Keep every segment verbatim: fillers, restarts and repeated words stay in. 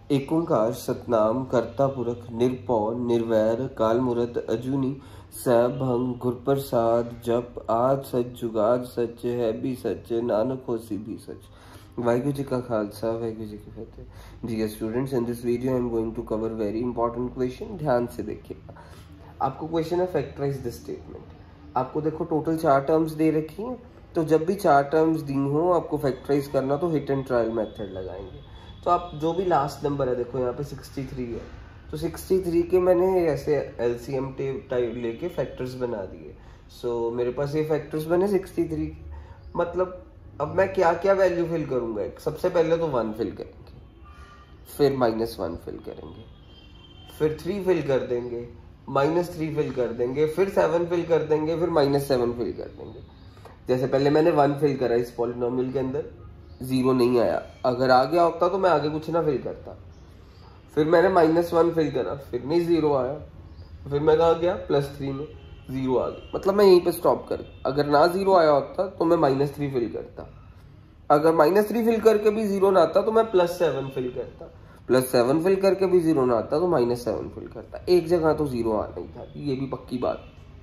एक ओंकार सतनाम कर्ता पुरख निरपौ निर्वैर काल मूरत अजूनी सैभंग गुरप्रसाद जप आद सच जुगाद सच है भी सच नानक होसी भी सच। वाहिगुरु जी का खालसा वाहिगुरु जी की फतेह। Dear students, in this video I am going to cover very important question. ध्यान से देखिएगा। आपको क्वेश्चन है फैक्टराइज द स्टेटमेंट। आपको देखो टोटल चार टर्म्स दे रखी हैं, तो जब भी चार टर्म्स दी हो आपको फैक्टराइज करना तो हिट एंड ट्रायल मेथड लगाएंगे। तो आप जो भी लास्ट नंबर है, देखो यहाँ पे सिक्सटी थ्री है, तो सिक्सटी थ्री के मैंने ऐसे एलसीएम टाइप लेके फैक्टर्स बना दिए। सो so, मेरे पास ये फैक्टर्स बने सिक्सटी थ्री। मतलब अब मैं क्या क्या वैल्यू फिल करूंगा। एक सबसे पहले तो वन फिल करेंगे, फिर माइनस वन फिल करेंगे, फिर थ्री फिल कर देंगे, माइनस थ्री फिल कर देंगे, फिर सेवन फिल कर देंगे, फिर माइनस सेवन फिल कर देंगे। जैसे पहले मैंने वन फिल करा इस पॉलिनोमियल के अंदर, जीरो नहीं आया। अगर आ गया होता तो मैं आगे कुछ ना फिल करता। फिर मैंने माइनस वन फिल करा, फिर नहीं जीरो आया। फिर मैं कहा गया प्लस थ्री में, जीरो आ गया। मतलब मैं यहीं पे स्टॉप कर। अगर ना जीरो आया होता तो मैं माइनस थ्री फिल करता। अगर माइनस थ्री फिल करके भी जीरो ना आता तो मैं प्लस सेवन फिल करता। प्लस सेवन फिल करके भी जीरो ना आता तो माइनस सेवन फिल करता। एक जगह तो जीरो आना ही था, ये भी पक्की बात।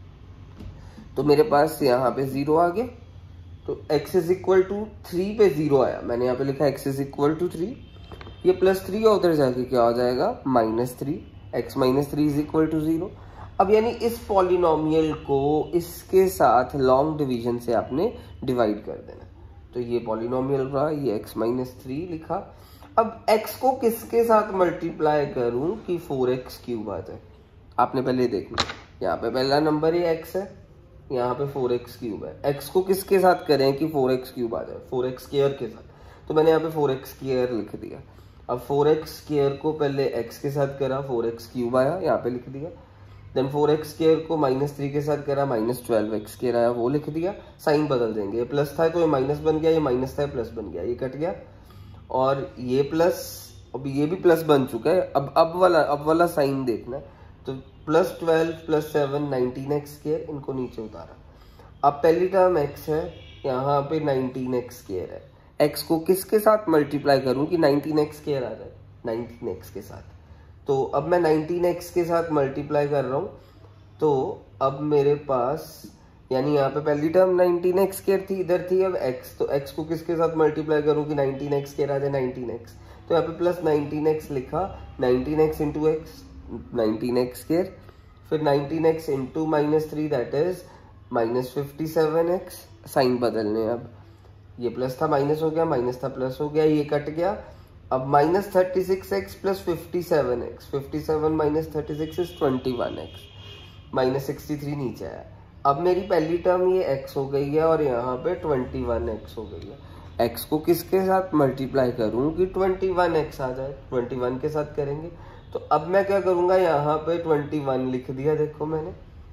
तो मेरे पास यहाँ पे जीरो आ गया, तो x is equal to three पे जीरो आया। मैंने यहाँ पे लिखा x is equal to three, ये प्लस थ्री और उधर जाके क्या हो जाएगा minus three. X minus three is equal to zero. अब यानी इस पॉलिनोमियल को इसके साथ लॉन्ग डिवीजन से आपने डिवाइड कर देना। तो ये पॉलिनोमियल रहा, ये x माइनस थ्री लिखा। अब x को किसके साथ मल्टीप्लाई करूं कि फोर एक्स क्यूब आ जाए। आपने पहले देखना, यहाँ पे पहला नंबर ही x है, यहाँ पे फोर एक्स क्यूब है। x को किसके साथ करें कि फोर एक्स क्यूब आ जाए, फोर एक्स स्क्वायर के साथ। तो मैंने यहाँ पे फोर एक्स स्क्वायर लिख दिया। अब फोर एक्स स्क्वायर को पहले x के साथ करा, फोर एक्स क्यूब आया, यहाँ पे लिख दिया। देन फोर एक्स स्क्वायर को माइनस थ्री के साथ करा, माइनस ट्वेल्व एक्स स्क्वायर आया, वो लिख दिया। साइन बदल देंगे, ये प्लस था तो ये माइनस बन गया, ये माइनस था ये प्लस बन गया, ये कट गया और ये प्लस, अब ये भी प्लस बन चुका है। अब अब वाला अब वाला साइन देखना है। तो plus twelve plus seven nineteen x square, इनको नीचे उतारा। अब पहली टर्म x है, यहाँ पे नाइनटीन एक्स स्क्वायर है। x को किसके साथ मल्टीप्लाई करूं कि नाइनटीन एक्स स्क्वायर आ जाए, नाइनटीन एक्स के साथ। तो अब मैं नाइनटीन एक्स के साथ मल्टीप्लाई कर रहा हूँ। तो अब मेरे पास यानी यहाँ पे पहली टर्म नाइनटीन एक्स स्क्वायर थी, इधर थी अब x। तो x को किसके साथ मल्टीप्लाई करूँ कि नाइनटीन एक्स स्क्वायर आ जाए, नाइनटीन एक्स। तो यहाँ पे प्लस नाइनटीन एक्स लिखा, nineteen x into x, nineteen x square, फिर nineteen x into minus three that is minus fifty seven x. Sign बदलने, अब ये प्लस था माइनस हो गया, माइनस था प्लस हो गया, ये कट गया। अब minus thirty six x plus fifty seven x, fifty seven minus thirty six is twenty one x, minus sixty three नीचे आया। अब मेरी पहली टर्म ये x हो गई है और यहाँ पे ट्वेंटी वन एक्स हो गई है। x को किसके साथ मल्टीप्लाई करूँ कि ट्वेंटी वन एक्स आ जाए, ट्वेंटी वन के साथ करेंगे। तो अब मैं क्या करूँगा, यहाँ पे ट्वेंटी वन लिख दिया। देखो मैंने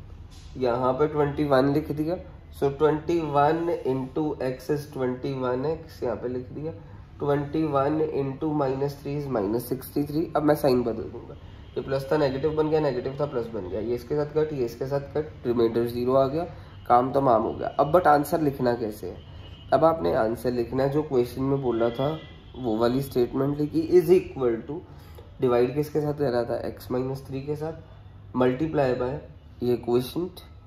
यहाँ पे ट्वेंटी वन लिख दिया। So twenty one into x is twenty one x, यहाँ पे लिख दिया। Twenty one into minus three is minus sixty three. अब मैं साइन बदल दूंगा, ये प्लस था नेगेटिव बन गया, नेगेटिव था प्लस बन गया, ये इसके साथ कट, ये इसके साथ कट, रिमाइंडर जीरो आ गया, काम तमाम हो गया। अब बट आंसर लिखना कैसे है। अब आपने आंसर लिखना है जो क्वेश्चन में बोला था वो वाली स्टेटमेंट लिखी, इज इक्वल टू, डिवाइड किसके साथ कर रहा था, एक्स माइनस थ्री के साथ, मल्टीप्लाई बाय ये क्वेश्चन,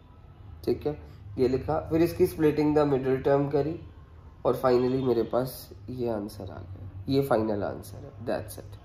ठीक है, ये लिखा। फिर इसकी स्प्लिटिंग द मिडिल टर्म करी और फाइनली मेरे पास ये आंसर आ गया। ये फाइनल आंसर है, दैट्स इट।